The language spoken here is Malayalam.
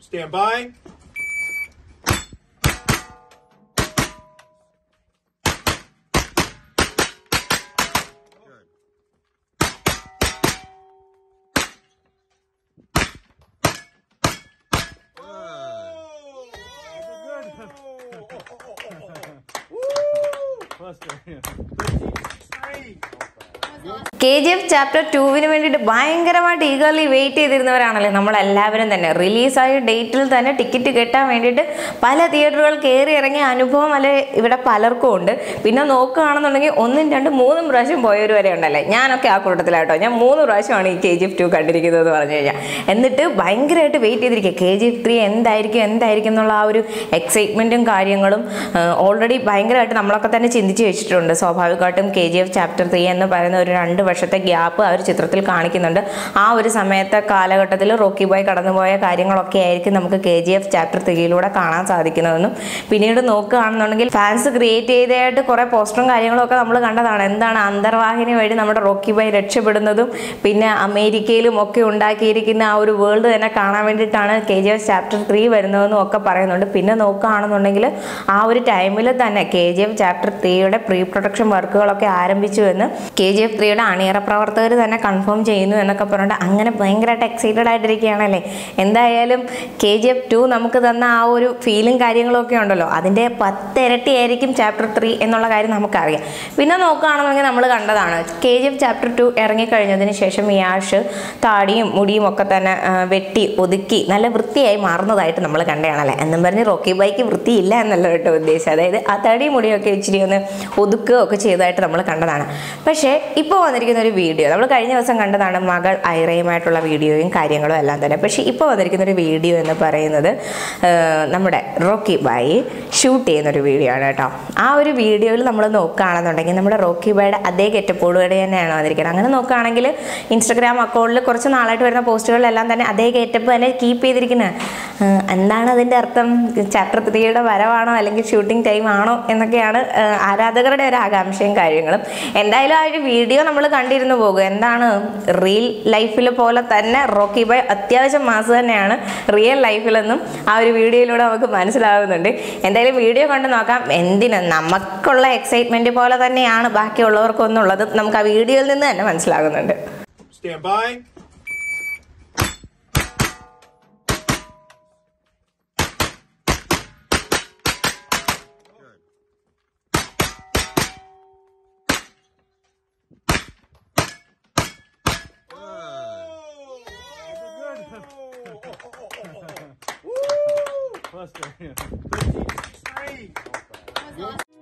Stand by. KGF ചാപ്റ്റർ 2 വേണ്ടിയിട്ട് ഭയങ്കരമായിട്ട് ഈഗർലി വെയിറ്റ് ചെയ്തിരുന്നവരാണല്ലേ നമ്മളെല്ലാവരും തന്നെ. റിലീസായ ഡേറ്റിൽ തന്നെ ടിക്കറ്റ് കിട്ടാൻ വേണ്ടിയിട്ട് പല തിയേറ്ററുകൾ കയറി ഇറങ്ങിയ അനുഭവം അല്ലെ ഇവിടെ പലർക്കും ഉണ്ട്. പിന്നെ നോക്കുകയാണെന്നുണ്ടെങ്കിൽ 1, 2, 3 പ്രാവശ്യം പോയവർ വരെ ഉണ്ടല്ലേ. ഞാനൊക്കെ ആ കൂട്ടത്തിലാട്ടോ. ഞാൻ 3 പ്രാവശ്യമാണ് ഈ KGF 2 കണ്ടിരിക്കുന്നത് എന്ന് പറഞ്ഞു കഴിഞ്ഞാൽ. എന്നിട്ട് ഭയങ്കരമായിട്ട് വെയിറ്റ് ചെയ്തിരിക്കുക KGF 3 എന്തായിരിക്കും എന്നുള്ള ആ ഒരു എക്സൈറ്റ്മെൻറ്റും കാര്യങ്ങളും ഓൾറെഡി ഭയങ്കരമായിട്ട് നമ്മളൊക്കെ തന്നെ ചിന്തിച്ച് വെച്ചിട്ടുണ്ട്. സ്വാഭാവികമായിട്ടും KGF ചാപ്റ്റർ 3 എന്ന് പറയുന്ന ഒരു 2 വർഷത്തെ ഗ്യാപ്പ് ആ ഒരു ചിത്രത്തിൽ കാണിക്കുന്നുണ്ട്. ആ ഒരു സമയത്തെ കാലഘട്ടത്തിൽ റോക്കി ബോയ് കടന്നുപോയ കാര്യങ്ങളൊക്കെ ആയിരിക്കും നമുക്ക് KGF ചാപ്റ്റർ 3 കാണാൻ സാധിക്കുന്നതെന്നും പിന്നീട് നോക്കുകയാണെന്നുണ്ടെങ്കിൽ ഫാൻസ് ക്രിയേറ്റ് ചെയ്തതായിട്ട് കുറേ പോസ്റ്ററും കാര്യങ്ങളും ഒക്കെ നമ്മൾ കണ്ടതാണ്. എന്താണ് അന്തർവാഹിനി വഴി നമ്മുടെ റോക്കി ബോയ് രക്ഷപ്പെടുന്നതും പിന്നെ അമേരിക്കയിലും ഒക്കെ ഉണ്ടാക്കിയിരിക്കുന്ന ആ ഒരു വേൾഡ് തന്നെ കാണാൻ വേണ്ടിയിട്ടാണ് KGF ചാപ്റ്റർ 3 വരുന്നതെന്നും ഒക്കെ പറയുന്നുണ്ട്. പിന്നെ നോക്കുകയാണെന്നുണ്ടെങ്കിൽ ആ ഒരു ടൈമിൽ തന്നെ KGF ചാപ്റ്റർ 3 പ്രീ പ്രൊഡക്ഷൻ വർക്കുകളൊക്കെ ആരംഭിച്ചു എന്ന് KGF 3 അണിയറ പ്രവർത്തകർ തന്നെ കൺഫേം ചെയ്യുന്നു എന്നൊക്കെ പറഞ്ഞിട്ട് അങ്ങനെ ഭയങ്കരമായിട്ട് എക്സൈറ്റഡ് ആയിട്ടിരിക്കുകയാണല്ലേ. എന്തായാലും KGF 2 നമുക്ക് തന്ന ആ ഒരു ഫീലും കാര്യങ്ങളും ഒക്കെ ഉണ്ടല്ലോ, അതിൻ്റെ 10 ഇരട്ടിയായിരിക്കും ചാപ്റ്റർ 3 എന്നുള്ള കാര്യം നമുക്കറിയാം. പിന്നെ നോക്കുകയാണെന്നുണ്ടെങ്കിൽ നമ്മൾ കണ്ടതാണ് KGF ചാപ്റ്റർ 2 ഇറങ്ങിക്കഴിഞ്ഞതിന് ശേഷം യാഷ് താടിയും മുടിയും ഒക്കെ തന്നെ വെട്ടി ഒതുക്കി നല്ല വൃത്തിയായി മാറുന്നതായിട്ട് നമ്മൾ കണ്ടതാണല്ലേ. എന്നും പറഞ്ഞ് റോക്കി ബോയ്ക്ക് വൃത്തിയില്ല എന്നല്ല കേട്ടോ ഉദ്ദേശിച്ചത്. അതായത് ആ തടിയും മുടിയൊക്കെ ഇച്ചിരി ഒന്ന് ഒതുക്കുകയൊക്കെ ചെയ്തതായിട്ട് നമ്മൾ കണ്ടതാണ്. പക്ഷേ ഇപ്പോൾ വന്നിരിക്കുന്ന ഒരു വീഡിയോ നമ്മൾ കഴിഞ്ഞ ദിവസം കണ്ടതാണ് മകൾ ഐറയുമായിട്ടുള്ള വീഡിയോയും കാര്യങ്ങളും എല്ലാം തന്നെ. പക്ഷേ ഇപ്പോൾ വന്നിരിക്കുന്ന ഒരു വീഡിയോ എന്ന് പറയുന്നത് നമ്മുടെ റോക്കി ബോയ് ഷൂട്ട് ചെയ്യുന്നൊരു വീഡിയോ ആണ് കേട്ടോ. ആ ഒരു വീഡിയോയിൽ നമ്മൾ നോക്കുകയാണെന്നുണ്ടെങ്കിൽ നമ്മുടെ റോക്കി ബോയുടെ അതേ ഗെറ്റപ്പോടുകൂടി തന്നെയാണ് വന്നിരിക്കുന്നത്. അങ്ങനെ നോക്കുകയാണെങ്കിൽ ഇൻസ്റ്റഗ്രാം അക്കൗണ്ടിൽ കുറച്ച് നാളായിട്ട് വരുന്ന പോസ്റ്റുകളിലെല്ലാം തന്നെ അതേ ഗെറ്റപ്പ് തന്നെ കീപ്പ് ചെയ്തിരിക്കുന്നത്. എന്താണ് അതിൻ്റെ അർത്ഥം? ചാപ്റ്റർ 3 വരവാണോ അല്ലെങ്കിൽ ഷൂട്ടിംഗ് ടൈം ആണോ എന്നൊക്കെയാണ് ആരാധകരുടെ ഒരു ആകാംക്ഷയും കാര്യങ്ങളും. എന്തായാലും ആ ഒരു വീഡിയോ നമ്മൾ കണ്ടിരുന്നു പോകും. എന്താണ് റിയൽ ലൈഫിൽ പോലെ തന്നെ റോക്കി ബോയ് അത്യാവശ്യം മാസ് തന്നെയാണ് റിയൽ ലൈഫിലെന്നും ആ ഒരു വീഡിയോയിലൂടെ നമുക്ക് മനസ്സിലാവുന്നുണ്ട്. എന്തായാലും വീഡിയോ കണ്ട് നോക്കാം. എന്തിന് നമുക്കുള്ള എക്സൈറ്റ്മെന്റ് പോലെ തന്നെയാണ് ബാക്കിയുള്ളവർക്കൊന്നുള്ളത് നമുക്ക് ആ വീഡിയോയിൽ നിന്ന് തന്നെ മനസ്സിലാകുന്നുണ്ട്. First